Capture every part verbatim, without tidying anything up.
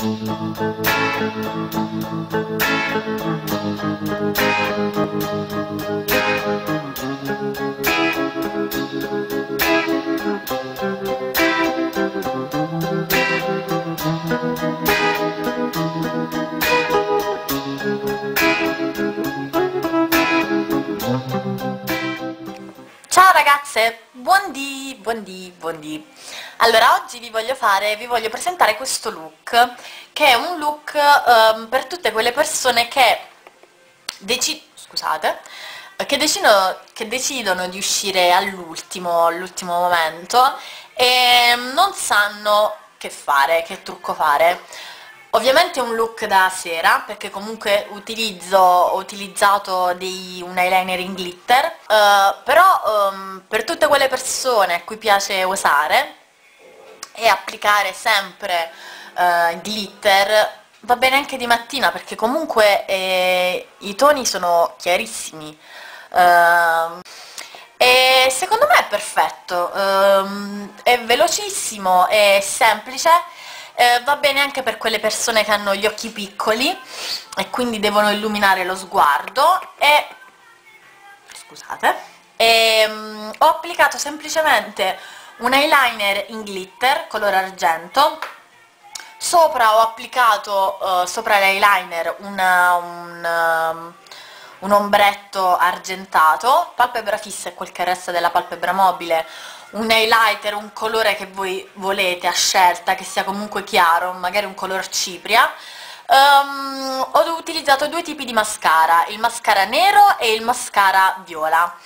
Ciao ragazze, buondì, buondì, buondì. Allora, oggi vi voglio fare, vi voglio presentare questo look, che è un look um, per tutte quelle persone che, deci scusate, che, decidono, che decidono di uscire all'ultimo, all'ultimo momento e non sanno che fare, che trucco fare. Ovviamente è un look da sera, perché comunque utilizzo, ho utilizzato dei, un eyeliner in glitter, uh, però um, per tutte quelle persone a cui piace usare e applicare sempre uh, glitter, va bene anche di mattina, perché comunque eh, i toni sono chiarissimi. Uh, e secondo me è perfetto, um, è velocissimo, è semplice. Eh, va bene anche per quelle persone che hanno gli occhi piccoli e quindi devono illuminare lo sguardo e scusate e, um, ho applicato semplicemente un eyeliner in glitter color argento. Sopra ho applicato uh, sopra l'eyeliner una, un, um, un ombretto argentato, palpebra fissa e quel che resta della palpebra mobile, un highlighter, un colore che voi volete a scelta, che sia comunque chiaro, magari un color cipria. Um, ho utilizzato due tipi di mascara, il mascara nero e il mascara viola.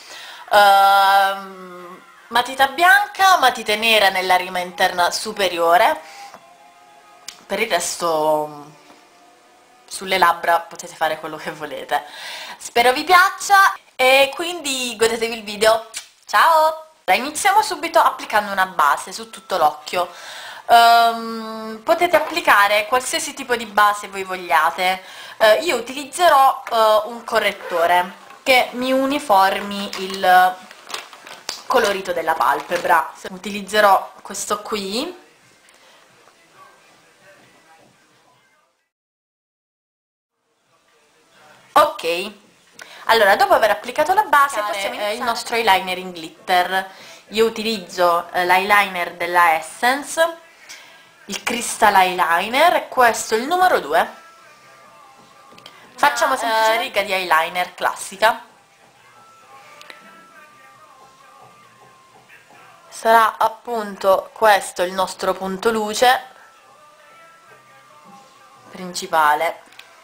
Um, matita bianca, matita nera nella rima interna superiore. Per il resto sulle labbra potete fare quello che volete. Spero vi piaccia e quindi godetevi il video. Ciao! Iniziamo subito applicando una base su tutto l'occhio. Um, potete applicare qualsiasi tipo di base voi vogliate. Uh, io utilizzerò uh, un correttore che mi uniformi il colorito della palpebra. Utilizzerò questo qui. Ok. Allora, dopo aver applicato la base, possiamo iniziare il nostro eyeliner in glitter. Io utilizzo eh, l'eyeliner della Essence, il Crystal Eyeliner, e questo è il numero due. Facciamo semplicemente eh, riga di eyeliner classica. Sarà appunto questo il nostro punto luce principale.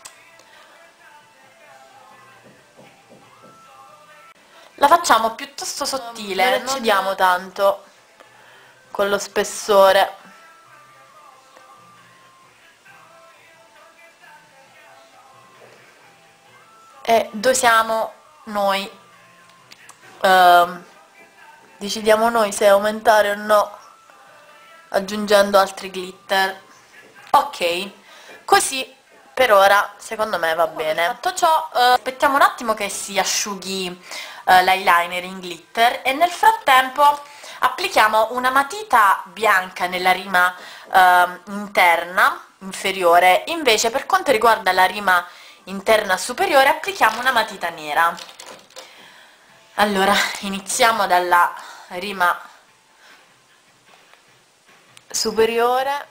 La facciamo piuttosto sottile, non eccediamo tanto con lo spessore. E dosiamo noi, uh, decidiamo noi se aumentare o no, aggiungendo altri glitter. Ok, così per ora secondo me va bene. Fatto ciò, uh, aspettiamo un attimo che si asciughi Uh, l'eyeliner in glitter e nel frattempo applichiamo una matita bianca nella rima uh, interna inferiore. Invece, per quanto riguarda la rima interna superiore, applichiamo una matita nera. Allora, iniziamo dalla rima superiore.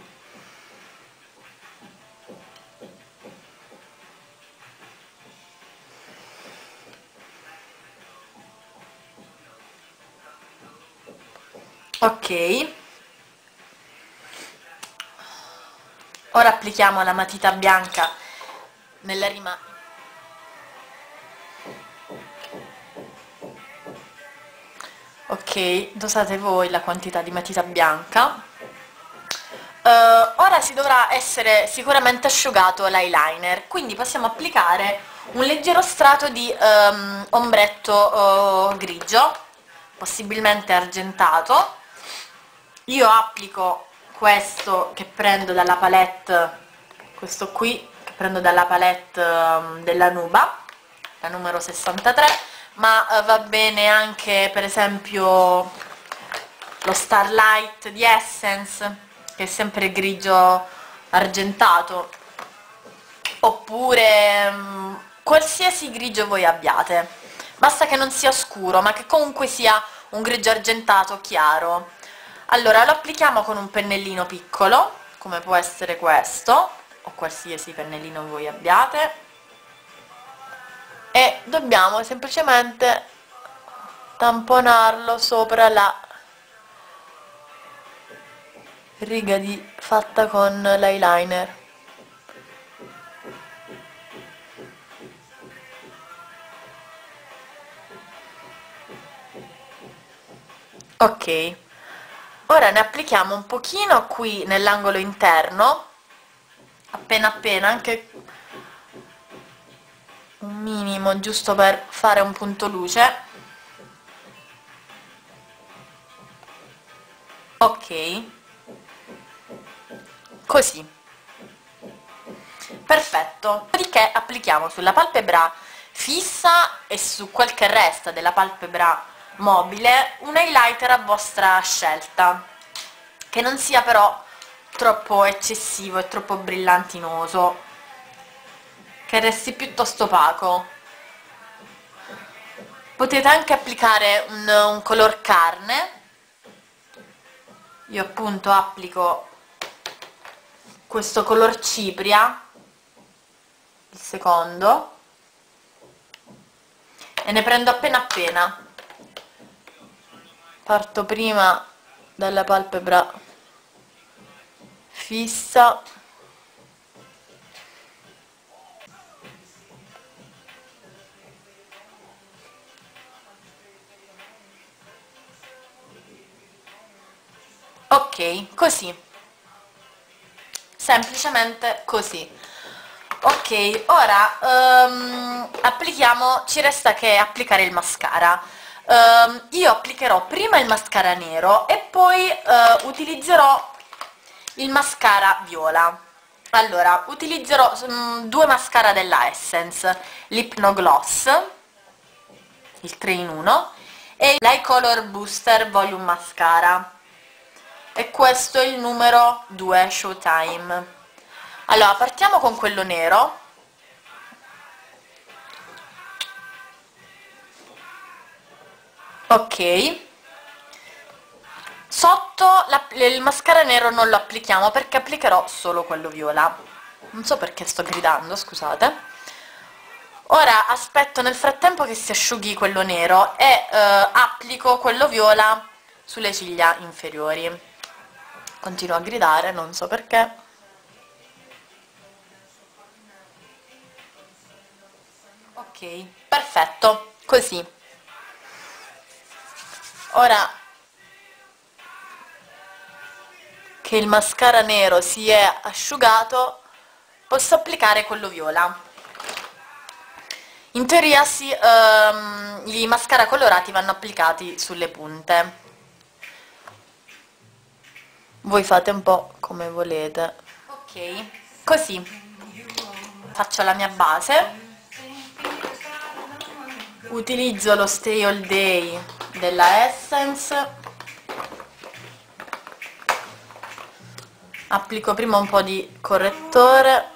Ok, ora applichiamo la matita bianca nella rima ok, dosate voi la quantità di matita bianca. Uh, ora si dovrà essere sicuramente asciugato l'eyeliner, quindi possiamo applicare un leggero strato di um, ombretto uh, grigio, possibilmente argentato. Io applico questo che prendo dalla palette, questo qui che prendo dalla palette um, della Nuba, la numero sessantatré, ma uh, va bene anche per esempio lo Starlight di Essence, che è sempre grigio argentato oppure um, qualsiasi grigio voi abbiate, basta che non sia scuro ma che comunque sia un grigio argentato chiaro. Allora lo applichiamo con un pennellino piccolo come può essere questo o qualsiasi pennellino voi abbiate e dobbiamo semplicemente tamponarlo sopra la riga di, fatta con l'eyeliner. Ok, ora ne applichiamo un pochino qui nell'angolo interno, appena appena, anche un minimo, giusto per fare un punto luce. Ok, così, perfetto. Dopodiché applichiamo sulla palpebra fissa e su quel che resta della palpebra mobile un highlighter a vostra scelta, che non sia però troppo eccessivo e troppo brillantinoso, che resti piuttosto opaco. Potete anche applicare un, un color carne. Io appunto applico questo color cipria, il secondo, e ne prendo appena appena. Parto prima dalla palpebra fissa, ok, così, semplicemente così. Ok, ora um, applichiamo, ci resta che applicare il mascara. Um, io applicherò prima il mascara nero e poi uh, utilizzerò il mascara viola. Allora, utilizzerò um, due mascara della Essence, l'Hypnogloss, il tre in uno, e l'Eye Color Booster Volume Mascara, e questo è il numero due Showtime. Allora, partiamo con quello nero. Ok, sotto la, il mascara nero non lo applichiamo perché applicherò solo quello viola. Non so perché sto gridando, scusate. Ora aspetto nel frattempo che si asciughi quello nero e eh, applico quello viola sulle ciglia inferiori. Continuo a gridare, non so perché. Ok, perfetto, così. Ora che il mascara nero si è asciugato, posso applicare quello viola. In teoria sì, um, i mascara colorati vanno applicati sulle punte. Voi fate un po' come volete. Ok, così. Faccio la mia base. Utilizzo lo Stay All Day della Essence. Applico prima un po' di correttore.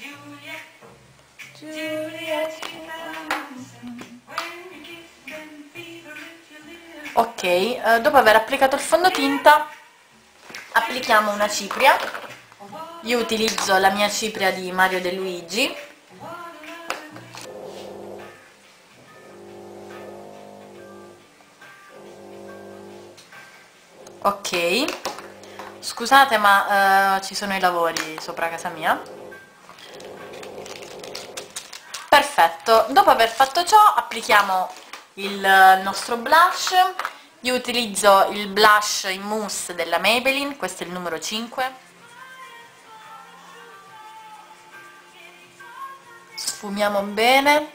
Ok, eh, dopo aver applicato il fondotinta applichiamo una cipria. Io utilizzo la mia cipria di Mario De Luigi. Ok, scusate ma eh, ci sono i lavori sopra casa mia. Perfetto, dopo aver fatto ciò applichiamo il nostro blush. Io utilizzo il blush in mousse della Maybelline, questo è il numero cinque. Sfumiamo bene.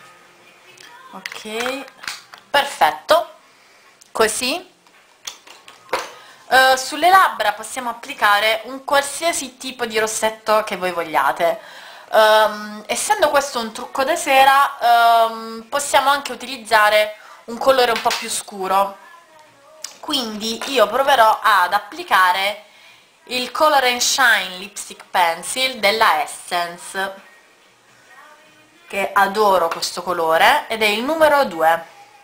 Ok, perfetto, così. Uh, sulle labbra possiamo applicare un qualsiasi tipo di rossetto che voi vogliate. Um, essendo questo un trucco da sera, um, possiamo anche utilizzare un colore un po' più scuro. Quindi io proverò ad applicare il Color and Shine Lipstick Pencil della Essence, che adoro questo colore, ed è il numero due.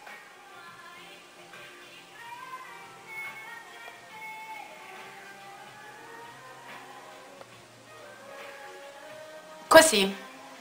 Così.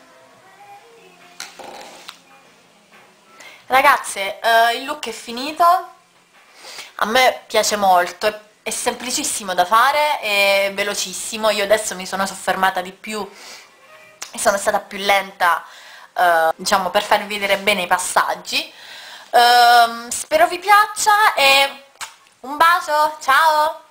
Ragazze, eh, il look è finito, a me piace molto, è, è semplicissimo da fare, è velocissimo. Io adesso mi sono soffermata di più e sono stata più lenta, eh, diciamo, per farvi vedere bene i passaggi. Ehm, spero vi piaccia e un bacio, ciao!